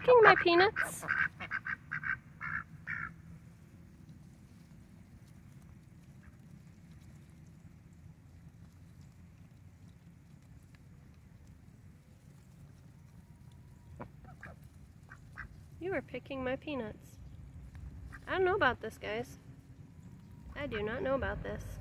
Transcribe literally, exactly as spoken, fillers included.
picking my peanuts? You are picking my peanuts. I don't know about this, guys. I do not know about this.